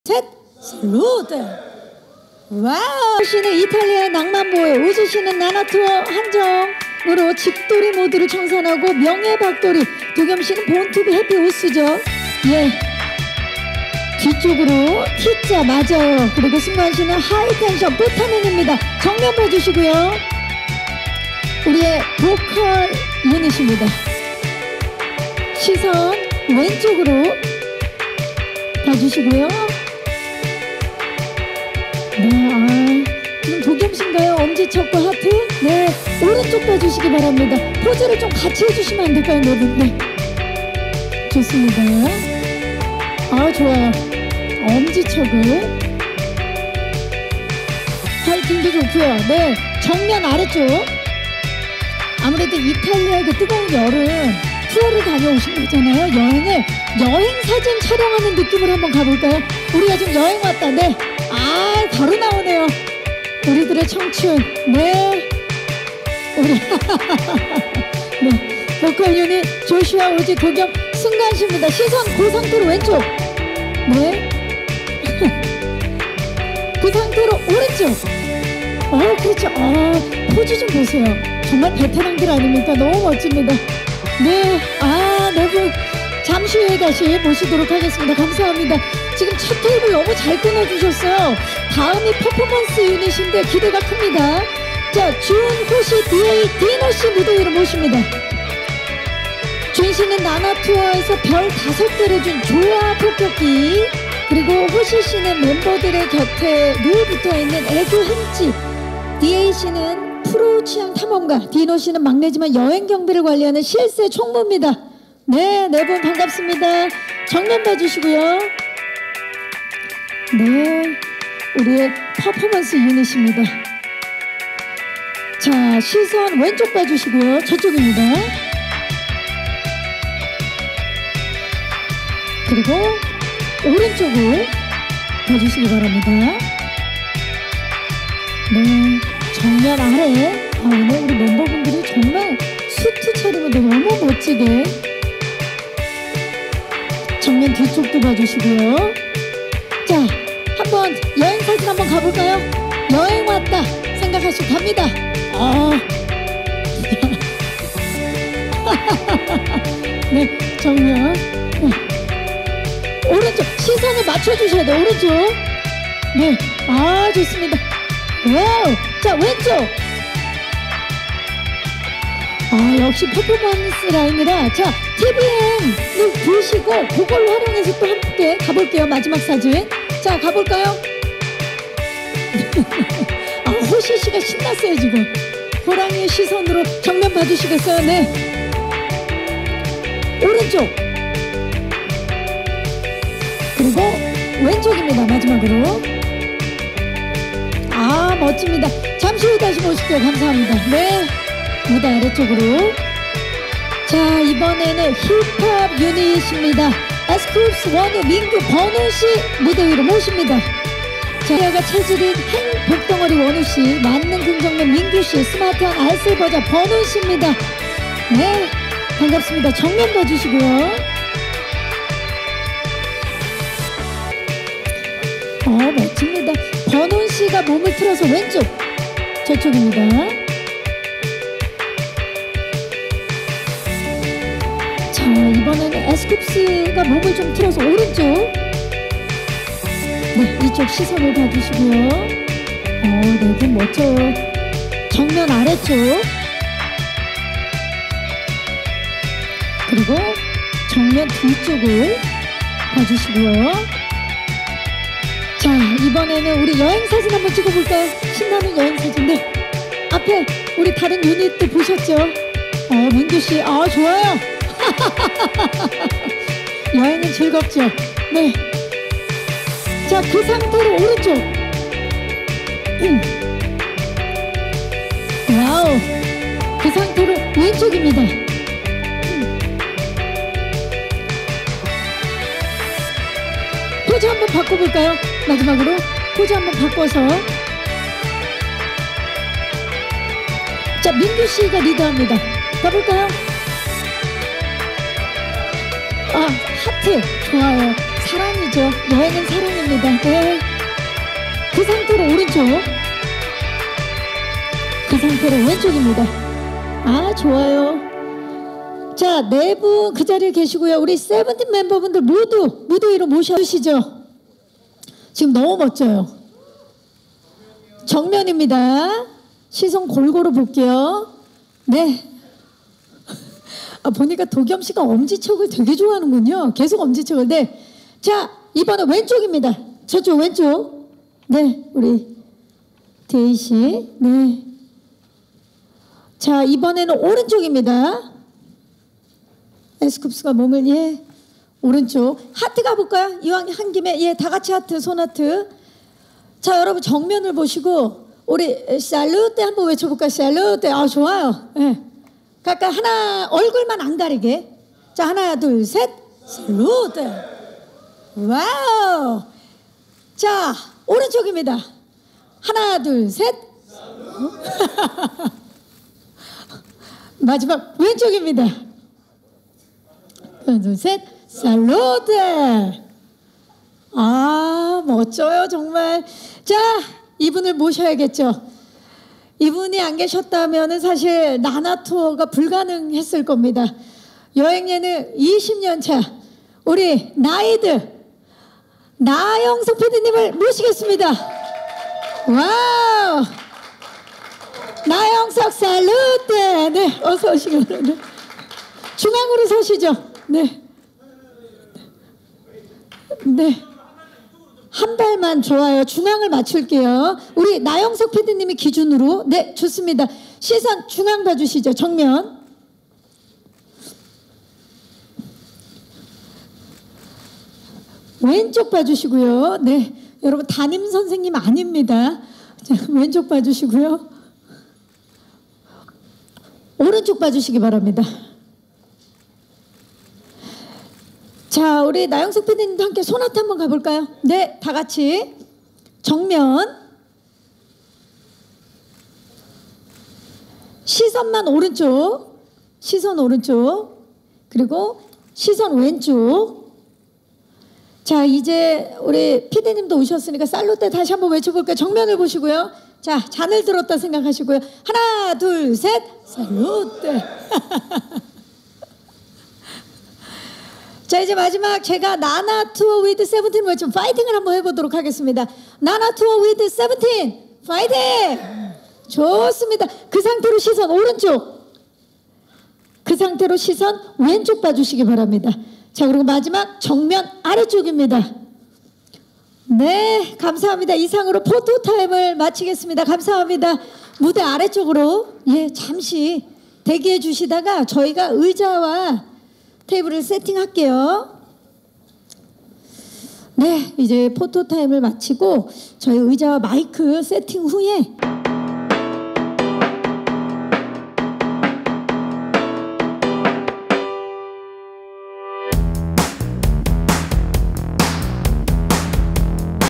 셋, 살루트. 와우. 씨는 이탈리아의 낭만보에, 우주 씨는 나나투어 한정으로 집돌이 모드를 청산하고 명예 박돌이, 두겸 씨는 본투비 해피 우스죠. 예. 뒤쪽으로 T자 맞아요. 그리고 승관 씨는 하이텐션 부타민입니다. 정면 봐주시고요. 우리의 보컬 유닛입니다. 시선 왼쪽으로 봐주시고요. 네, 지금 도겸씨인가요? 엄지척과 하트. 네, 오른쪽 봐주시기 바랍니다. 포즈를 좀 같이 해주시면 안 될까요, 여러분? 네, 좋습니다. 좋아요. 엄지척을. 파이팅도 좋고요. 네, 정면 아래쪽. 아무래도 이탈리아의 그 뜨거운 여름 투어를 다녀오신 거잖아요. 여행 사진 촬영하는 느낌으로 한번 가볼까요? 우리가 지금 여행 왔다. 네, 바로 나오네요. 우리들의 청춘. 네, 우리 네, 보컬 유닛 조슈아, 오지, 도겸, 승관씨입니다. 시선 그 상태로 왼쪽. 네. 그 상태로 오른쪽. 그렇죠. 포즈 좀 보세요. 정말 베테랑들 아닙니까? 너무 멋집니다. 네, 네 분 잠시 후에 다시 모시도록 하겠습니다. 감사합니다. 지금 첫 테이블 너무 잘 끊어주셨어요. 다음이 퍼포먼스 유닛인데 기대가 큽니다. 자, 준호씨, 디노씨 무대 위로 모십니다. 준씨는 나나투어에서 별 5개를 준 조화 폭격기, 그리고 호시씨는 멤버들의 곁에 늘 붙어있는 애교 햄찌, DA씨는 프로 취향 탐험가, 디노씨는 막내지만 여행 경비를 관리하는 실세 총무입니다. 네, 네 분 반갑습니다. 정면 봐주시고요. 네, 우리의 퍼포먼스 유닛입니다. 자, 시선 왼쪽 봐주시고요. 저쪽입니다. 그리고 오른쪽을 봐주시기 바랍니다. 네, 정면 아래. 오늘 우리 멤버분들이 정말 수트 차림으로 너무 멋지게. 정면 뒤쪽도 봐주시고요. 자, 한번 여행 사진 한번 가볼까요? 여행 왔다 생각하시고 갑니다. 네, 정면. 네. 오른쪽 시선을 맞춰주셔야 돼요. 오른쪽. 네, 좋습니다. 와우. 자, 왼쪽. 역시 퍼포먼스 라인이라. 자, TVN을 보시고 그걸로 활용해서 또 함께 가볼게요. 마지막 사진. 자, 가볼까요? 호시씨가 신났어요 지금. 호랑이의 시선으로 정면 봐주시겠어요? 네, 오른쪽. 그리고 왼쪽입니다. 마지막으로. 멋집니다. 잠시 후 다시 모실게요. 감사합니다. 네, 무대 아래쪽으로. 자, 이번에는 힙합 유닛입니다. 에스쿱스 원우, 민규, 번우씨 무대 위로 모십니다. 자, 여가 체질인 행 복덩어리 원우씨, 만능 긍정면 민규씨, 스마트한 알쓸버자 번우씨입니다. 네, 반갑습니다. 정면 봐주시고요. 멋집니다. 번훈씨가 몸을 틀어서 왼쪽. 저쪽입니다. 자, 이번에는 에스쿱스가 몸을 좀 틀어서 오른쪽. 네, 이쪽 시선을 봐주시고요. 네 분 멋져요. 정면 아래쪽. 그리고 정면 뒤쪽을 봐주시고요. 자, 이번에는 우리 여행 사진 한번 찍어볼까요? 신나는 여행 사진. 네, 앞에 우리 다른 유닛들 보셨죠? 민규씨, 좋아요. 여행은 즐겁죠? 네. 자, 그 상태로 오른쪽. 와우. 그 상태로 왼쪽입니다. 포즈 한번 바꿔볼까요? 마지막으로 포즈 한번 바꿔서. 자, 민규씨가 리드합니다. 가볼까요? 하트 좋아요. 사랑이죠. 여행은 사랑입니다. 네. 그 상태로 오른쪽, 그 상태로 왼쪽입니다. 아, 좋아요. 자, 네 분 그 자리에 계시고요. 우리 세븐틴 멤버분들 모두 무대 위로 모셔주시죠. 지금 너무 멋져요. 정면입니다. 시선 골고루 볼게요. 네. 아, 보니까 도겸 씨가 엄지척을 되게 좋아하는군요. 계속 엄지척을. 네. 자, 이번엔 왼쪽입니다. 저쪽 왼쪽. 네, 우리 데이 씨. 네. 자, 이번에는 오른쪽입니다. 에스쿱스가 몸을, 예, 오른쪽. 하트 가볼까요? 이왕 한 김에, 예, 다 같이 하트, 손 하트. 자, 여러분 정면을 보시고 우리 살루테 한번 외쳐볼까요? 살루테. 아, 좋아요. 예. 그러니까 하나, 얼굴만 안 가리게. 자, 하나, 둘, 셋. 살루테. 와우. 자, 오른쪽입니다. 하나, 둘, 셋. 마지막 왼쪽입니다. 하나, 둘, 셋. 살루테. 아, 멋져요, 정말. 자, 이분을 모셔야겠죠. 이분이 안 계셨다면 사실 나나 투어가 불가능했을 겁니다. 여행 예능 20년 차 우리 나이드 나영석 PD님을 모시겠습니다. 와우. 나영석 살루테. 네, 어서 오시고. 네. 중앙으로 서시죠. 네. 네. 한 발만. 좋아요. 중앙을 맞출게요. 우리 나영석 PD님이 기준으로. 네, 좋습니다. 시선 중앙 봐주시죠. 정면. 왼쪽 봐주시고요. 네, 여러분 담임 선생님 아닙니다. 자, 왼쪽 봐주시고요. 오른쪽 봐주시기 바랍니다. 자, 우리 나영석 PD님도 함께 손하트 한번 가볼까요? 네, 다 같이. 정면. 시선만 오른쪽. 시선 오른쪽. 그리고 시선 왼쪽. 자, 이제 우리 PD님도 오셨으니까 살루테 다시 한번 외쳐볼까요? 정면을 보시고요. 자, 잔을 들었다 생각하시고요. 하나, 둘, 셋. 살루테. 자, 이제 마지막 제가 나나 투어 위드 세븐틴 외치면 파이팅을 한번 해보도록 하겠습니다. 나나 투어 위드 세븐틴 파이팅! 좋습니다. 그 상태로 시선 오른쪽. 그 상태로 시선 왼쪽 봐주시기 바랍니다. 자, 그리고 마지막 정면 아래쪽입니다. 네, 감사합니다. 이상으로 포토타임을 마치겠습니다. 감사합니다. 무대 아래쪽으로, 예, 잠시 대기해 주시다가 저희가 의자와 테이블을 세팅할게요. 네, 이제 포토타임을 마치고 저희 의자와 마이크 세팅 후에